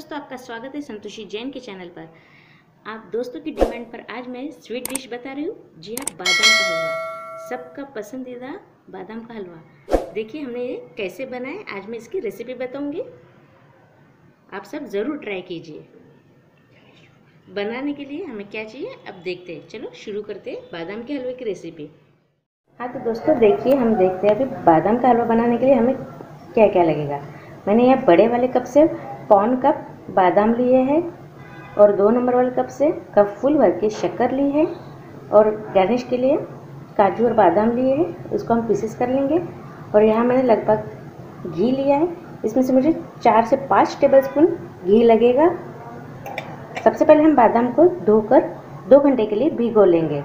दोस्तों, आपका स्वागत है संतोषी जैन के चैनल पर। आप दोस्तों की डिमांड पर आज मैं स्वीट डिश बता रही हूँ। जी हाँ, बादाम का हलवा, सबका पसंदीदा बादाम का हलवा। देखिए हमने ये कैसे बनाया, आज मैं इसकी रेसिपी बताऊंगी। आप सब ज़रूर ट्राई कीजिए। बनाने के लिए हमें क्या चाहिए अब देखते हैं। चलो शुरू करते हैं बादाम के हलवे की रेसिपी। हाँ तो दोस्तों देखिए, हम देखते हैं अभी बादाम का हलवा बनाने के लिए हमें क्या क्या लगेगा। मैंने यहाँ बड़े वाले कप से पौन कप बादाम लिए हैं और 2 नंबर वाले कप से कप फुल भर के शक्कर ली है और गार्निश के लिए काजू और बादाम लिए हैं। उसको हम पीसेस कर लेंगे। और यहाँ मैंने लगभग घी लिया है, इसमें से मुझे 4 से 5 टेबलस्पून घी लगेगा। सबसे पहले हम बादाम को धोकर 2 घंटे के लिए भिगो लेंगे।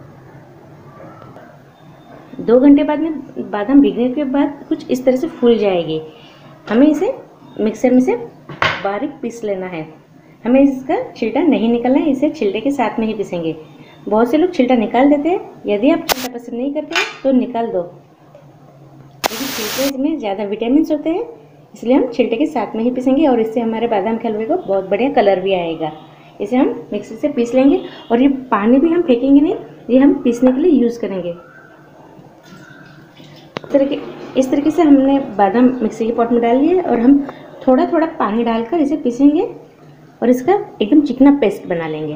2 घंटे बाद में बादाम भीगने के बाद कुछ इस तरह से फूल जाएगी। हमें इसे मिक्सर में से बारीक पीस लेना है। हमें इसका छिलटा नहीं निकालना है, इसे छिलटे के साथ में ही पीसेंगे। बहुत से लोग छिलटा निकाल देते हैं, यदि आप छिलटा पसंद नहीं करते हैं तो निकाल दो, क्योंकि छिलटे में ज़्यादा विटामिन होते हैं, इसलिए हम छिलटे के साथ में ही पीसेंगे। और इससे हमारे बादाम के हलवे को बहुत बढ़िया कलर भी आएगा। इसे हम मिक्सर से पीस लेंगे और ये पानी भी हम फेंकेंगे नहीं, ये हम पीसने के लिए यूज़ करेंगे। इस तरीके से हमने बादाम मिक्सी के पॉट में डाल लिया और हम थोड़ा थोड़ा पानी डालकर इसे पीसेंगे और इसका एकदम चिकना पेस्ट बना लेंगे।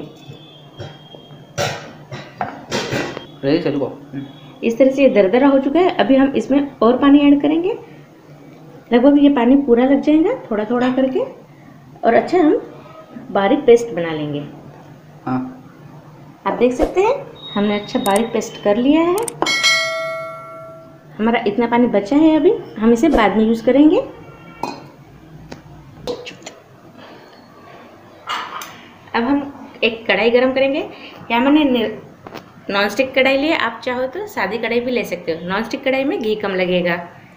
इस तरह से ये दरदरा हो चुका है। अभी हम इसमें और पानी ऐड करेंगे, लगभग ये पानी पूरा लग जाएगा थोड़ा थोड़ा करके, और अच्छा हम बारीक पेस्ट बना लेंगे। हाँ, आप देख सकते हैं हमने अच्छा बारीक पेस्ट कर लिया है। हमारा इतना पानी बचा है, अभी हम इसे बाद में यूज़ करेंगे। अब हम एक कढ़ाई गरम करेंगे। यहाँ मैंने नॉन स्टिक कढ़ाई लिया, आप चाहो तो सादी कढ़ाई भी ले सकते हो। नॉन स्टिक कढ़ाई में घी कम लगेगा।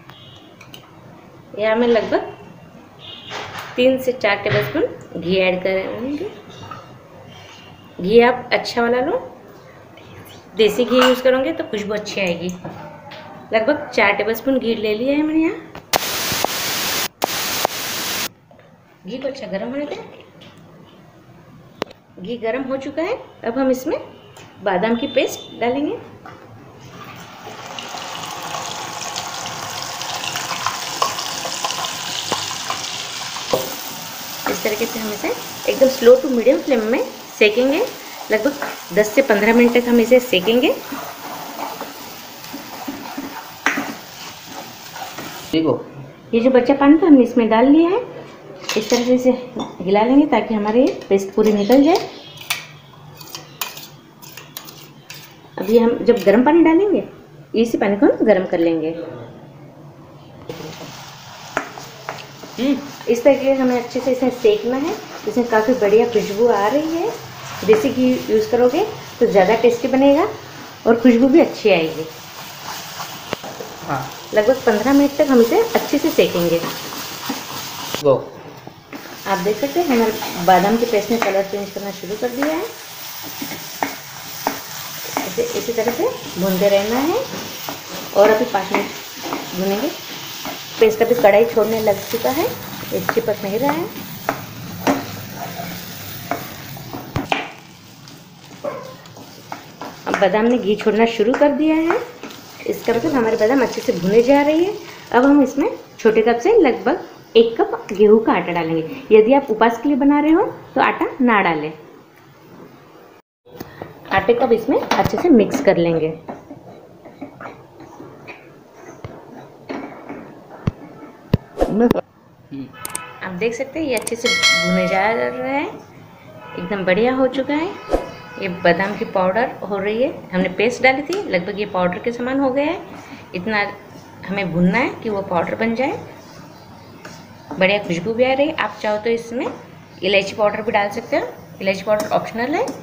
यहाँ मैं लगभग 3 से 4 टेबलस्पून घी ऐड करेंगे। घी आप अच्छा वाला लो, देसी घी यूज़ करोगे तो खुशबू अच्छी आएगी। लगभग 4 टेबलस्पून घी ले लिया है मैंने यहाँ। घी को अच्छा गर्म होने दें। घी गर्म हो चुका है, अब हम इसमें बादाम की पेस्ट डालेंगे। इस तरीके से हम इसे एकदम स्लो टू मीडियम फ्लेम में सेकेंगे। लगभग 10 से 15 मिनट तक हम इसे सेकेंगे। ये जो बचा पानी था हमने इसमें डाल लिया है। इस तरह से इसे हिला लेंगे ताकि हमारे पेस्ट पूरी निकल जाए। अभी हम जब गर्म पानी डालेंगे, इसी पानी को हम गर्म कर लेंगे। इस तरीके से हमें अच्छे से इसे सेकना है। इसमें काफ़ी बढ़िया खुशबू आ रही है। देसी घी यूज़ करोगे तो ज़्यादा टेस्टी बनेगा और खुशबू भी अच्छी आएगी। हाँ, लगभग 15 मिनट तक हम इसे अच्छे से सेकेंगे। आप देख सकते हैं हमारे बादाम के पेस्ट ने कलर चेंज करना शुरू कर दिया है। इसे इसी तरह से भूनते रहना है और अभी 5 मिनट भूनेंगे। पेस्ट अभी कढ़ाई छोड़ने लग चुका है, ये चिपक नहीं रहा है। अब बादाम ने घी छोड़ना शुरू कर दिया है, इसका मतलब हमारे बादाम अच्छे से भुने जा रही है। अब हम इसमें छोटे कप से लगभग 1 कप गेहूं का आटा डालेंगे। यदि आप उपवास के लिए बना रहे हो तो आटा ना डालें। आटे को अब इसमें अच्छे से मिक्स कर लेंगे। आप देख सकते हैं ये अच्छे से भुने जा रहा है, एकदम बढ़िया हो चुका है। ये बादाम की पाउडर हो रही है, हमने पेस्ट डाली थी, लगभग ये पाउडर के समान हो गया है। इतना हमें भुनना है कि वो पाउडर बन जाए। बढ़िया खुशबू भी आ रही है। आप चाहो तो इसमें इलायची पाउडर भी डाल सकते हो, इलायची पाउडर ऑप्शनल है।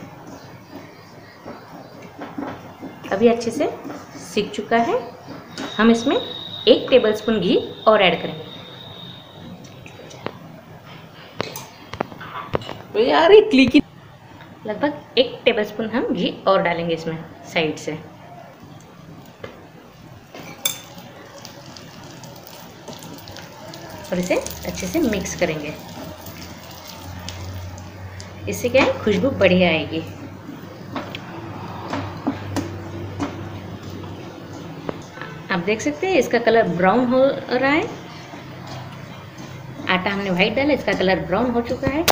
अभी अच्छे से सीख चुका है। हम इसमें 1 टेबलस्पून घी और ऐड करेंगे। यार ये क्लिकी, लगभग 1 टेबलस्पून हम घी और डालेंगे इसमें साइड से। और इसे अच्छे से मिक्स करेंगे। इससे क्या है, खुशबू बढ़िया आएगी। आप देख सकते हैं इसका कलर ब्राउन हो रहा है। आटा हमने व्हाइट डाला, इसका कलर ब्राउन हो चुका है।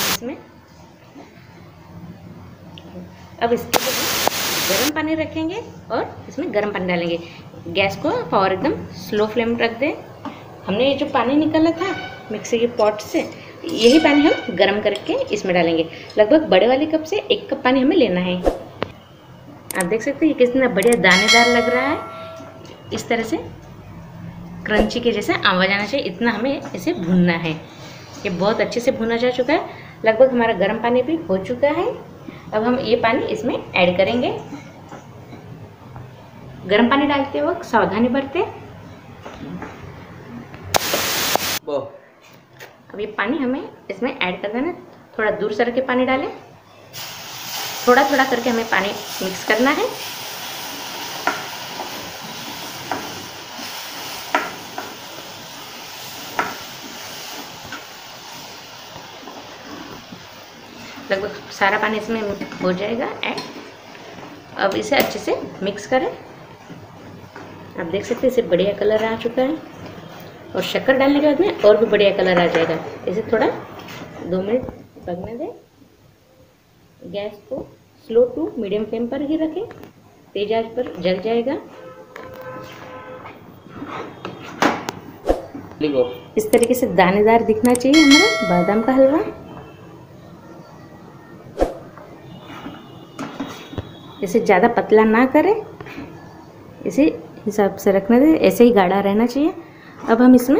अब इसके ऊपर गर्म पानी रखेंगे और इसमें गर्म पानी डालेंगे। गैस को पावर एकदम स्लो फ्लेम रख दें। हमने ये जो पानी निकाला था मिक्सी के पॉट से, यही पानी हम गर्म करके इसमें डालेंगे। लगभग बड़े वाले कप से 1 कप पानी हमें लेना है। आप देख सकते हैं ये कितना बढ़िया दानेदार लग रहा है। इस तरह से क्रंची के जैसा आवाज आना चाहिए, इतना हमें इसे भूनना है। ये बहुत अच्छे से भुना जा चुका है। लगभग हमारा गर्म पानी भी हो चुका है। अब हम ये पानी इसमें ऐड करेंगे। गर्म पानी डालते वक्त सावधानी बरतें। अब ये पानी हमें इसमें ऐड कर देना। थोड़ा दूर सर के पानी डालें, थोड़ा थोड़ा करके हमें पानी मिक्स करना है। लगभग सारा पानी इसमें हो जाएगा ऐड। अब इसे अच्छे से मिक्स करें। आप देख सकते हैं इसे बढ़िया कलर आ चुका है और शक्कर डालने के बाद में और भी बढ़िया कलर आ जाएगा। इसे थोड़ा 2 मिनट पकने दें। गैस को स्लो टू मीडियम फ्लेम पर ही रखें, तेज आंच पर जल जाएगा। इस तरीके से दानेदार दिखना चाहिए हमारा बादाम का हलवा। इसे ज़्यादा पतला ना करें, इसे हिसाब से रखने दें, ऐसे ही गाढ़ा रहना चाहिए। अब हम इसमें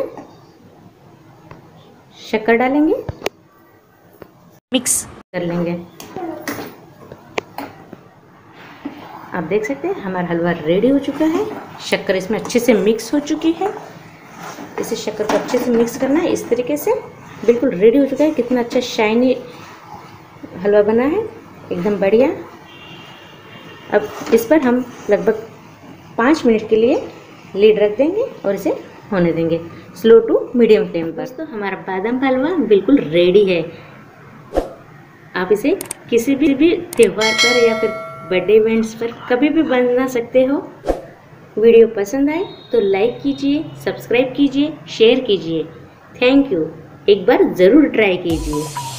शक्कर डालेंगे, मिक्स कर लेंगे। आप देख सकते हैं हमारा हलवा रेडी हो चुका है। शक्कर इसमें अच्छे से मिक्स हो चुकी है। इसे शक्कर को अच्छे से मिक्स करना है। इस तरीके से बिल्कुल रेडी हो चुका है। कितना अच्छा शाइनी हलवा बना है, एकदम बढ़िया। अब इस पर हम लगभग 5 मिनट के लिए लीड रख देंगे और इसे होने देंगे स्लो टू मीडियम फ्लेम पर। तो हमारा बादाम का हलवा बिल्कुल रेडी है। आप इसे किसी भी त्यौहार पर या फिर बर्थडे इवेंट्स पर कभी भी बना सकते हो। वीडियो पसंद आए तो लाइक कीजिए, सब्सक्राइब कीजिए, शेयर कीजिए। Thank you. एक बार ज़रूर ट्राई कीजिए।